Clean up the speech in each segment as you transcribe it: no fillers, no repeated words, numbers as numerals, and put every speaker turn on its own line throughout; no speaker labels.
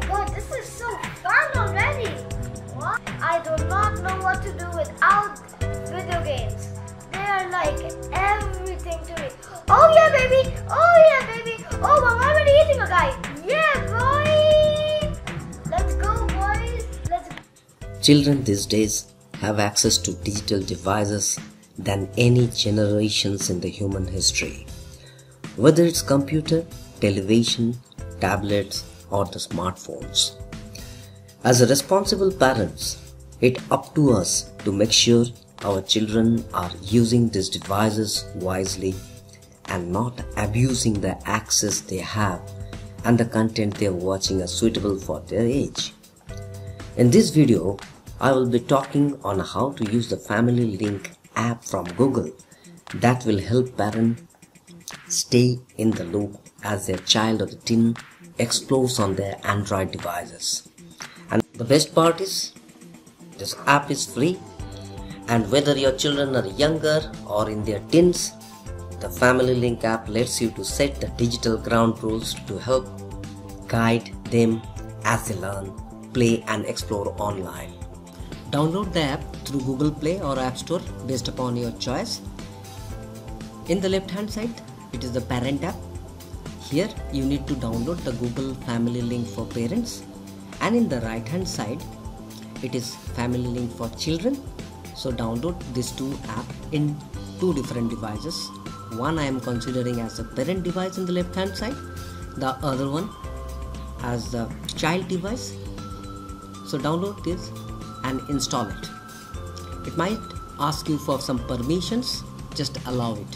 god, this is so fun already. What? I do not know what to do without video games. They are like everything to me. Oh yeah, baby. Oh yeah, baby. Oh, I'm already eating a guy. Yeah, boy. Let's go, boys. Let's go.
Children these days have access to digital devices than any generations in the human history. Whether it's computer, television, tablets or the smartphones. As a responsible parents, it's up to us to make sure our children are using these devices wisely and not abusing the access they have and the content they are watching are suitable for their age. In this video, I will be talking on how to use the Family Link app from Google that will help parents stay in the loop as their child or the teen explores on their Android devices. And the best part is, this app is free, and whether your children are younger or in their teens, the Family Link app lets you to set the digital ground rules to help guide them as they learn, play and explore online. Download the app through Google Play or App Store based upon your choice. In the left hand side, it is the Parent app. Here you need to download the Google Family Link for parents, and in the right hand side it is Family Link for children. So download these two apps in two different devices. One I am considering as a parent device in the left hand side, the other one as the child device. So download this and install it. It might ask you for some permissions, just allow it.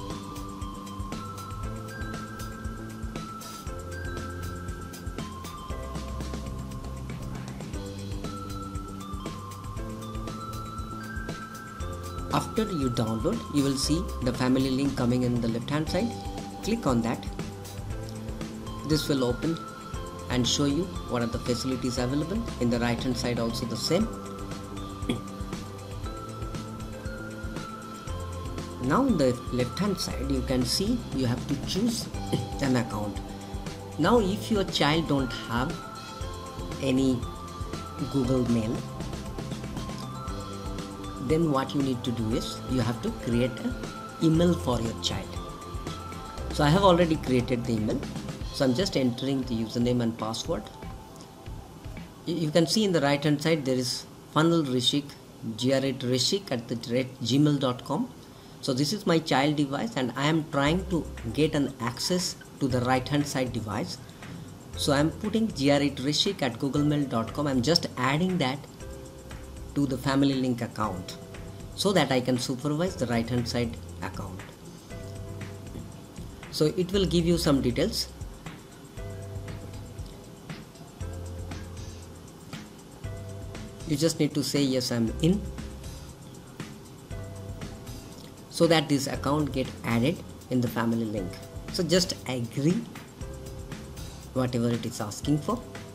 After you download, you will see the Family Link coming in the left hand side. Click on that. This will open and show you what are the facilities available. In the right hand side also the same. Now in the left hand side you can see you have to choose an account. Now if your child don't have any Google Mail, then what you need to do is you have to create an email for your child. So I have already created the email. So I'm just entering the username and password. You can see in the right hand side there is funnelrishik, gmail.com. So this is my child device and I am trying to get an access to the right hand side device. So I'm putting grrishik@googlemail.com. I'm just adding that to the Family Link account so that I can supervise the right hand side account. So it will give you some details. You just need to say yes, I'm in, so that this account get added in the Family Link. So just agree whatever it is asking for.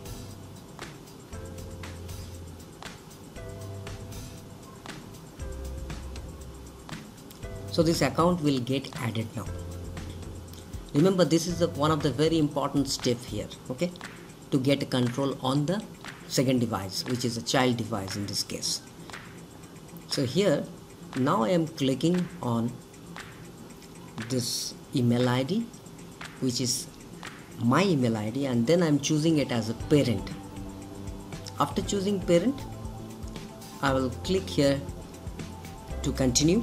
So this account will get added now. Remember, this is one of the very important step here, okay, to get control on the second device, which is a child device in this case. So here now I am clicking on this email ID, which is my email ID, and then I am choosing it as a parent. After choosing parent, I will click here to continue.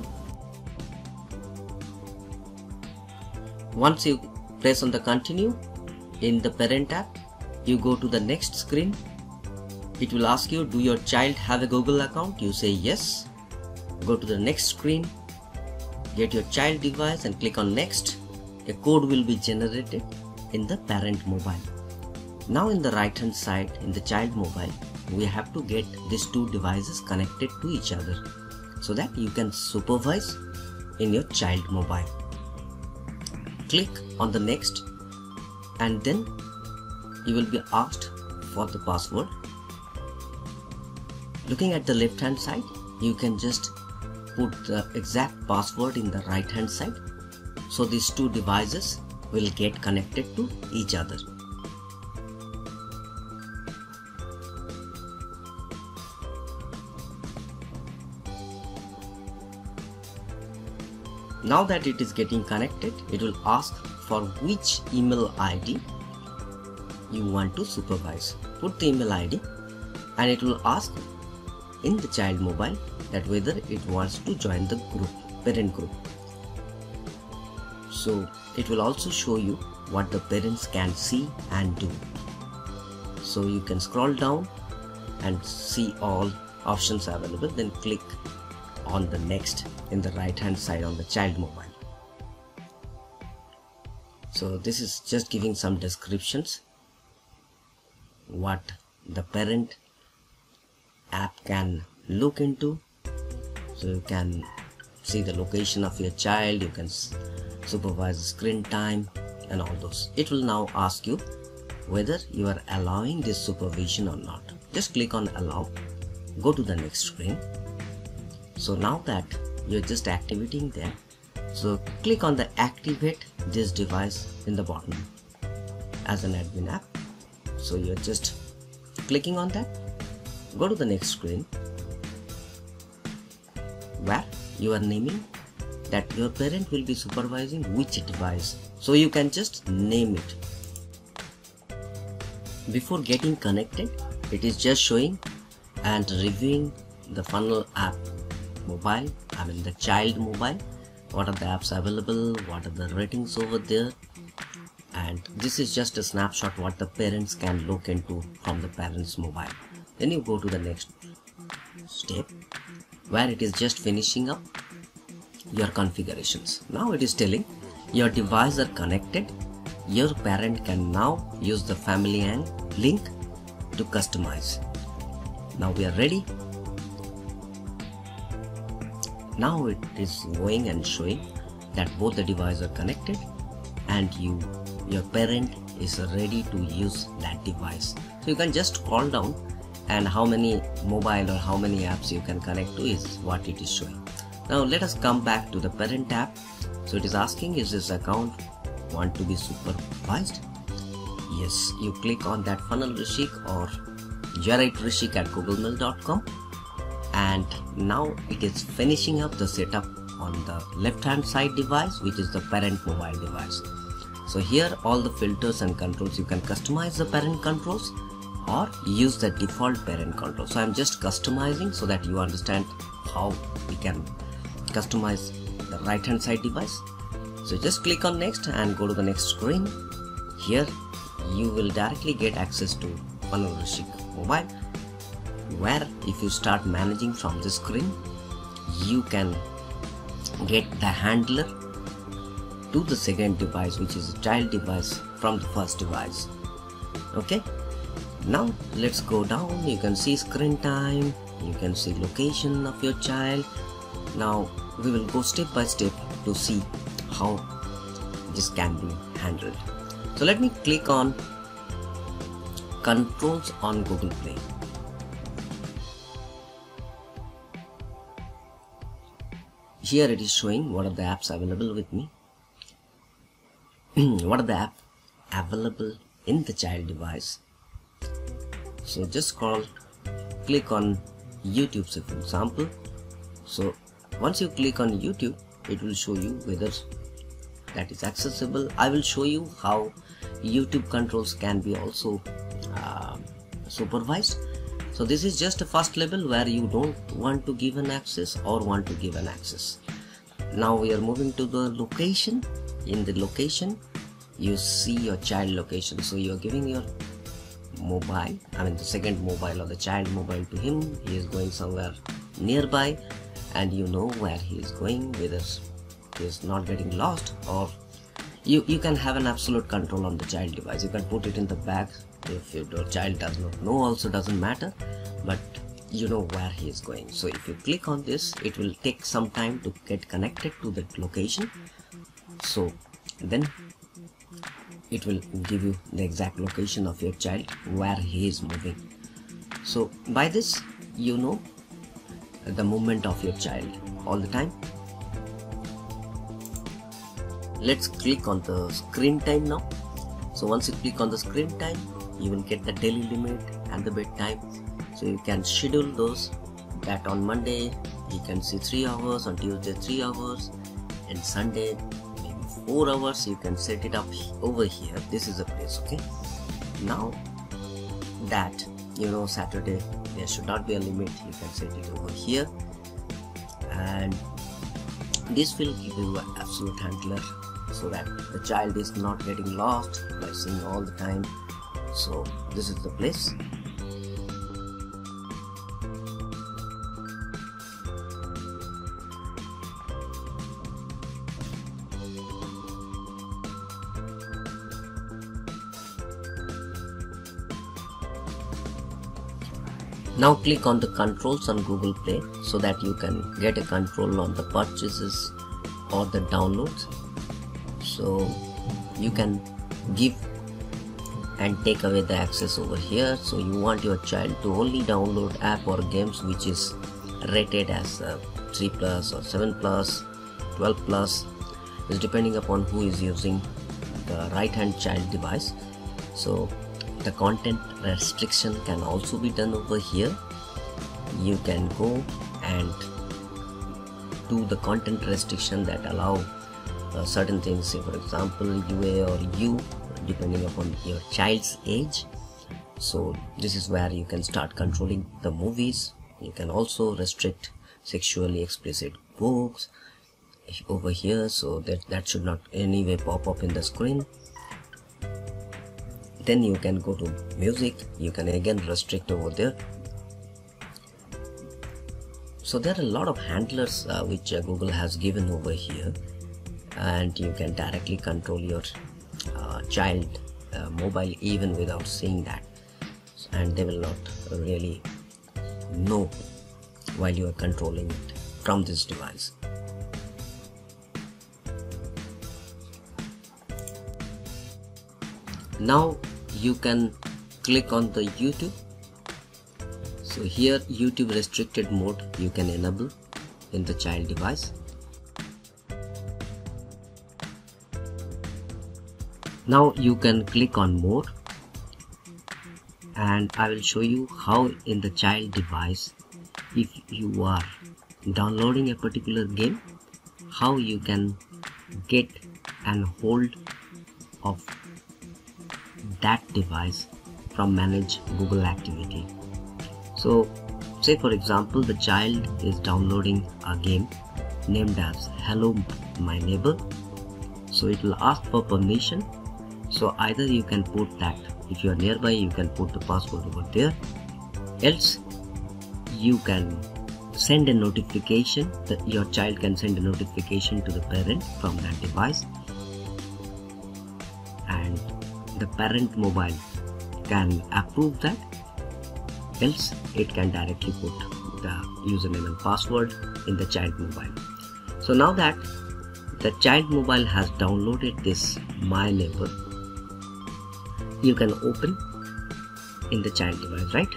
Once you press on the continue in the Parent app, you go to the next screen. It will ask you, do your child have a Google account? You say yes. Go to the next screen, get your child device and click on next. A code will be generated in the Parent mobile. Now in the right hand side in the child mobile, we have to get these two devices connected to each other so that you can supervise in your child mobile. Click on the next and then you will be asked for the password. Looking at the left hand side, you can just put the exact password in the right hand side, so these two devices will get connected to each other. Now that it is getting connected, it will ask for which email ID you want to supervise. Put the email ID and it will ask in the child mobile that whether it wants to join the group, parent group. So it will also show you what the parents can see and do. So you can scroll down and see all options available, then click on the next in the right hand side on the child mobile. So this is just giving some descriptions what the parent app can look into. So you can see the location of your child, you can supervise the screen time and all those. It will now ask you whether you are allowing this supervision or not. Just click on allow, go to the next screen. So now that you're just activating them, so click on the activate this device in the bottom as an admin app. So you're just clicking on that, go to the next screen where you are naming that your parent will be supervising which device. So you can just name it. Before getting connected, it is just showing and reviewing the funnel app mobile, the child mobile, what are the apps available, what are the ratings over there, and this is just a snapshot what the parents can look into from the parents mobile. Then you go to the next step where it is just finishing up your configurations. Now it is telling your devices are connected, your parent can now use the family and link to customize. Now we are ready. Now it is going and showing that both the devices are connected and your parent is ready to use that device. So you can just scroll down and how many mobile or how many apps you can connect to is what it is showing. Now let us come back to the parent app. So it is asking, is this account want to be supervised? Yes, you click on that funnel Rishik or generate Rishik at googlemail.com, and now it is finishing up the setup on the left hand side device, which is the parent mobile device. So here all the filters and controls, you can customize the parent controls or use the default parent control. So I'm just customizing so that you understand how we can customize the right hand side device. So just click on next and go to the next screen. Here you will directly get access to Parental mobile, where if you start managing from this screen, you can get the handler to the second device, which is a child device, from the first device. Okay, now let's go down. You can see screen time, you can see location of your child. Now we will go step by step to see how this can be handled. So let me click on controls on Google Play. Here it is showing what are the apps available with me. What are the apps available in the child device. So just scroll, click on YouTube, say for example. So once you click on YouTube, it will show you whether that is accessible. I will show you how YouTube controls can be also supervised. So this is just a first level where you don't want to give an access or want to give an access. Now we are moving to the location. In the location you see your child location. So you are giving your mobile, the second mobile or the child mobile to him. He is going somewhere nearby and you know where he is going, whether he is not getting lost, or you can have an absolute control on the child device. You can put it in the bag. If your child does not know, also doesn't matter, but you know where he is going. So if you click on this, it will take some time to get connected to that location. So then it will give you the exact location of your child, where he is moving. So by this you know the movement of your child all the time. Let's click on the screen time now. So once you click on the screen time, you will get the daily limit and the bedtime. So you can schedule those, that on Monday you can see 3 hours, on Tuesday 3 hours, and Sunday maybe 4 hours, you can set it up over here. This is the place. Okay, now that Saturday there should not be a limit, you can set it over here, and this will give you an absolute handler so that the child is not getting lost by seeing all the time. So this is the place. Now click on the controls on Google Play so that you can get a control on the purchases or the downloads. So you can give and take away the access over here. So you want your child to only download app or games which is rated as 3 plus or 7 plus, 12 plus. It's depending upon who is using the right hand child device. So the content restriction can also be done over here. You can go and do the content restriction that allow certain things, say for example UA or U, depending upon your child's age. So this is where you can start controlling the movies. You can also restrict sexually explicit books over here, so that should not anyway pop up in the screen. Then you can go to music, you can again restrict over there. So there are a lot of handlers which Google has given over here, and you can directly control your child mobile even without seeing that, and they will not really know while you are controlling it from this device. Now you can click on the YouTube. So here YouTube restricted mode you can enable in the child device. Now you can click on more, and I will show you how in the child device, if you are downloading a particular game, how you can get and hold of that device from manage Google activity. So say for example the child is downloading a game named as Hello My Neighbor. So it will ask for permission. So either you can put that, if you are nearby you can put the password over there, else you can send a notification, that your child can send a notification to the parent from that device, and the parent mobile can approve that, else it can directly put the username and password in the child mobile. So now that the child mobile has downloaded this My Neighbor, you can open in the child device, right?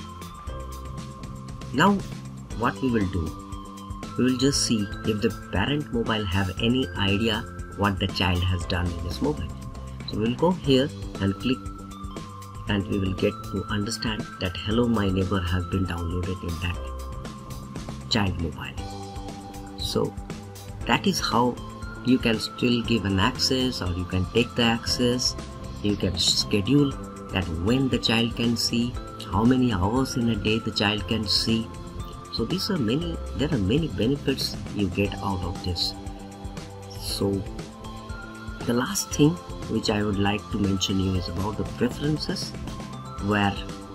Now what we will do, we will just see if the parent mobile have any idea what the child has done in this mobile. So we will go here and click, and we will get to understand that Hello My Neighbor has been downloaded in that child mobile. So that is how you can still give an access, or you can take the access. You can schedule that when the child can see, how many hours in a day the child can see. So there are many benefits you get out of this. So the last thing which I would like to mention you is about the preferences, where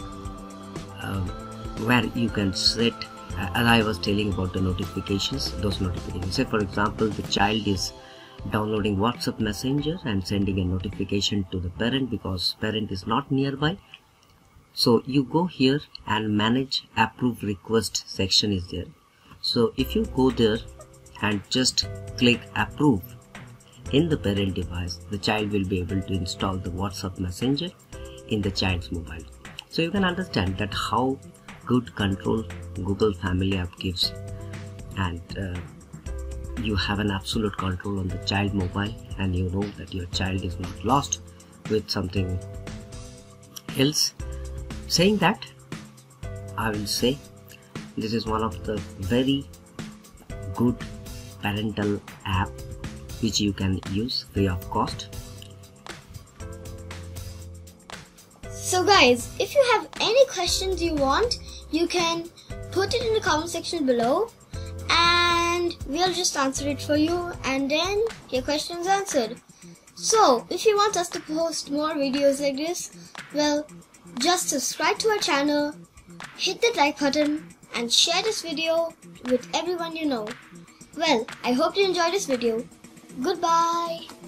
you can set, as I was telling about the notifications, those notifications. Say for example the child is downloading WhatsApp Messenger and sending a notification to the parent because parent is not nearby. So you go here and manage approve request section is there. So if you go there and just click approve in the parent device, the child will be able to install the WhatsApp Messenger in the child's mobile. So you can understand that how good control Google Family app gives, and you have an absolute control on the child mobile, and you know that your child is not lost with something else. Saying that, I will say this is one of the very good Parental app which you can use free of cost.
So guys, if you have any questions you want, you can put it in the comment section below and we'll just answer it for you and then your questions answered. So if you want us to post more videos like this, well, just subscribe to our channel, hit the like button and share this video with everyone you know. Well, I hope you enjoyed this video. Goodbye.